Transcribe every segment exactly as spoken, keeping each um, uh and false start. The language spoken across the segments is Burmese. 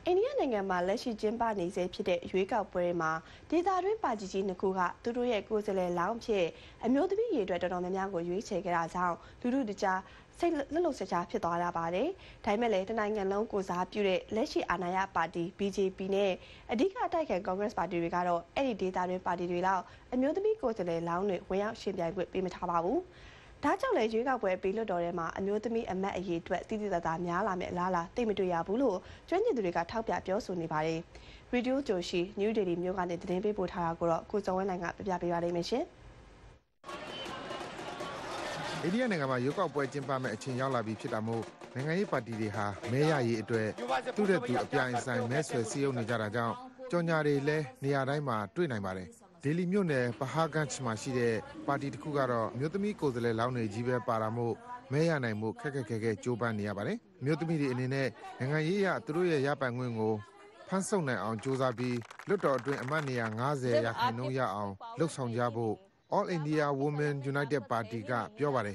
အိန္ဒိယနိုင်ငံမှာလက်ရှိကျင်းပနေစေဖြစ်တဲ့ရွေးကောက်ပွဲမှာဒေသတွင်းပါတီကြီးနှစ်ခုကသူတို့ရဲ့ကိုယ်စားလှယ်လောင်းဖြစ်အမျိုးသမီးရေအတွက်တော်တော်များများကိုရွေးချယ်ခဲ့တာကြောင့်လူလူတကြားစိတ်လှုပ်လှုပ်ရှားရှားဖြစ်သွားရပါတယ်။ဒါပေမဲ့လည်းတနိုင်ငံလုံးကိုစားပြုတဲ့လက်ရှိအာဏာရပါတီ B J P နဲ့အဓိကအတိုက်ခံ Congress ပါတီတွေကတော့အဲ့ဒီဒေသတွင်းပါတီတွေလောက်အမျိုးသမီးကိုယ်စားလှယ်လောင်းတွေဝင်ရောက်ရှင်ပြိုင်ခွင့်ပေးမထားပါဘူး။ဒါကြောင့်လည်းရွေးကောက်ပွဲပြီးလွတ်တော်ထဲမှာအမျိုးသမီးအမတ်အရေးအတွက်တည်တည်တသာများလာမယ့်အလားအလာသိမတွေ့ရဘူးလို့ကျွမ်းကျင်သူတွေကထောက်ပြပြောဆိုနေပါတယ်။ Radio Joshi New Delhi မြို့ကနေသတင်းပေးပို့ထားတာကိုတော့ကိုစုံဝင်းနိုင်ကပြပြပေးပါလိမ့်မယ်ရှင်။အိန္ဒိယနိုင်ငံမှာရွေးကောက်ပွဲကျင်းပမဲ့အချိန်ရောက်လာပြီဖြစ်တာမို့နိုင်ငံရေးပါတီတွေဟာမဲရရေးအတွက်သူ့တဲ့သူအပြိုင်ဆိုင်မဲဆွယ်စည်းရုံးနေကြတာကြောင့်ကြော်ညာတွေလည်းနေရာတိုင်းမှာတွေ့နိုင်ပါတယ်။ဒေလီမြို့နယ်ပဟာဂန့်ချ်မှာရှိတဲ့ပါတီတစ်ခုကတော့အမျိုးသမီးကိုယ်စားလှယ်လောင်းတွေကြီးပဲပါတာမို့မဲရနိုင်မှုခက်ခက်ခဲခဲကြိုးပမ်းနေရပါတယ်။အမျိုးသမီးတွေအနေနဲ့နိုင်ငံရေးရသူတို့ရဲ့ရပိုင်ခွင့်ကိုဖန်ဆုပ်နိုင်အောင်ကြိုးစားပြီးလွတ်တော်အတွင်းအမတ်နေရာ၅၀ရာခိုင်နှုန်းရအောင်လှုပ်ဆောင်ကြဖို့All India Women United Party ကပြောပါတယ်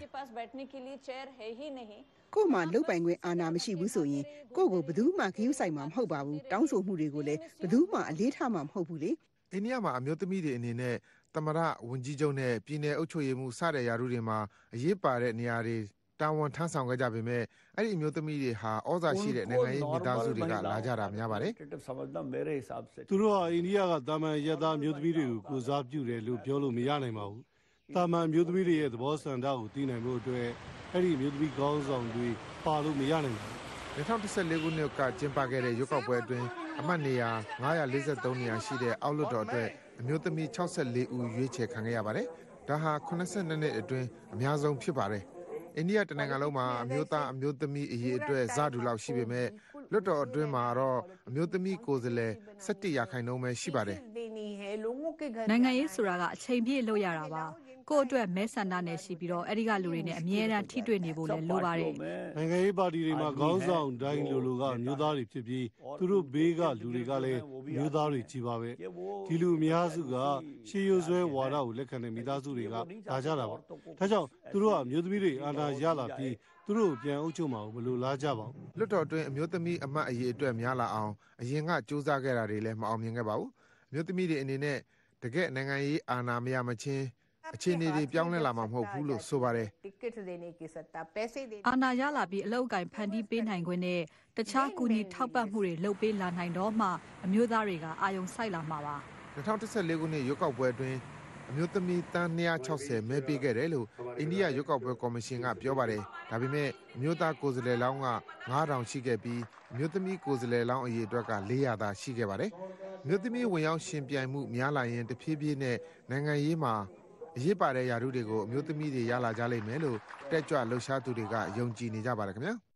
ကို့မှာလုတ်ပိုင်ခွင့်အာဏာမရှိဘူးဆိုရင်ကို့ကိုဘယ်သူမှခရူးဆိုင်မှာမဟုတ်ပါဘူးတောင်းဆိုမှုတွေကိုလည်းဘယ်သူမှအလေးထားမှာမဟုတ်ဘူးလေအိန္ဒိယမှာအမျိုးသမီးတွေအနေနဲ့သမရဝန်ကြီးချုပ်နဲ့ပြည်내အုပ်ချုပ်ရေးမှုစတဲ့ယာရုတွေမှာအရေးပါတဲ့နေရာတွေတာဝန်ထမ်းဆောင်ခဲ့ကြပေမဲ့အဲ့ဒီအမျိုးသမီးတွေဟာဩဇာရှိတဲ့နိုင်ငံရေးမိသားစုတွေကလာကြတာများပါတယ်သူတို့ဟာအိန္ဒိယကတာမန်ရသားမျိုးသမီးတွေကိုကိုစားပြုတယ်လို့ပြောလို့မရနိုင်ပါဘူးတာမန်မျိုးသမီးတွေရဲ့သဘောဆန္ဒကိုသိနိုင်ဖို့အတွက်အဲ့ဒီမျိုးသမီးကောင်းဆောင်တွေပါလို့မရနိုင်ပါဘူး၂၀၁၄ခုနှစ်ကကျင်းပခဲ့တဲ့ရွေးကောက်ပွဲအတွင်းအမတ်နေရာ၅၄၃နေရာရှိတဲ့အောက်လွှတ်တော်အတွက်အမျိုးသမီး၆၄ဦးရွေးချယ်ခံခဲ့ရပါတယ်ဒါဟာ၈၂နှစ်အတွင်းအများဆုံးဖြစ်ပါတယ်အိန္ဒိယတနိုင်ငံလုံးမှာအမျိုးသားအမျိုးသမီးအရေးအတွက်ဇာတူလောက်ရှိပေမဲ့လွတ်တော်အတွင်းမှာတော့အမျိုးသမီးကိုယ်စားလှယ်၁၁ရာခိုင်နှုန်းပဲရှိပါတယ်နိုင်ငံရေးဆိုတာကအချိန်ပြည့်လုပ်ရတာပါကို့အတွက်မဲဆန္ဒနဲ့ရှိပြီးတော့အဲ့ဒီကလူတွေနဲ့အမြဲတမ်းထိတွေ့နေဖို့လည်းလိုပါတယ်နိုင်ငံရေးပါတီတွေမှာခေါင်းဆောင်တိုင်းလူလူကမျိုးသားတွေဖြစ်ပြီးသူတို့ဘေးကလူတွေကလည်းမျိုးသားတွေကြီးပါပဲဒီလူအများစုကရှေးရိုးဆွဲဝါဒကိုလက်ခံတဲ့မိသားစုတွေကလာကြတာပါဒါကြောင့်သူတို့ကမျိုးသမီးတွေအာဏာရလာပြီးသူတို့ပြန်အုပ်ချုပ်မှာကိုမလိုလားကြပါဘူးလွတ်တော်အတွင်းအမျိုးသမီးအမတ်အရေးအတွက်များလာအောင်အရင်ကစူးစမ်းခဲ့တာတွေလည်းမအောင်မြင်ခဲ့ပါဘူးအမျိုးသမီးတွေအနေနဲ့တကယ့်နိုင်ငံရေးအာဏာမရမချင်းအခြေအနေတွေပြောင်းလဲလာမှာမဟုတ်ဘူးလို့ဆိုပါတယ်အာဏာရလာပြီးအလောက်အကင်ဖန်တီးပေးနိုင်ခွင့်နဲ့တခြားကူညီထောက်ပံ့မှုတွေလုပ်ပေးလာနိုင်တော့မှအမျိုးသားတွေကအာရုံစိုက်လာမှာပါ၂၀၁၄ခုနှစ်ရွေးကောက်ပွဲအတွင်းအမျိုးသမီးတန်း၂၆၀မဲပေးခဲ့တယ်လို့အိန္ဒိယရွေးကောက်ပွဲကော်မရှင်ကပြောပါတယ်ဒါပေမဲ့အမျိုးသားကိုယ်စားလှယ်လောင်းက၅ထောင်ရှိခဲ့ပြီးအမျိုးသမီးကိုယ်စားလှယ်လောင်းအရေအတွက်က၄ရာသာရှိခဲ့ပါတယ်အမျိုးသမီးဝင်ရောက်ရှင်ပြိုင်မှုများလာရင်တဖြည်းဖြည်းနဲ့နိုင်ငံရေးမှာအရေးပါတဲ့ယာရုတွေကိုအမျိုးသမီးတွေရလာကြလိမ့်မယ်လို့တက်ကြွလှုပ်ရှားသူတွေကယုံကြည်နေကြပါတယ်ခင်ဗျာ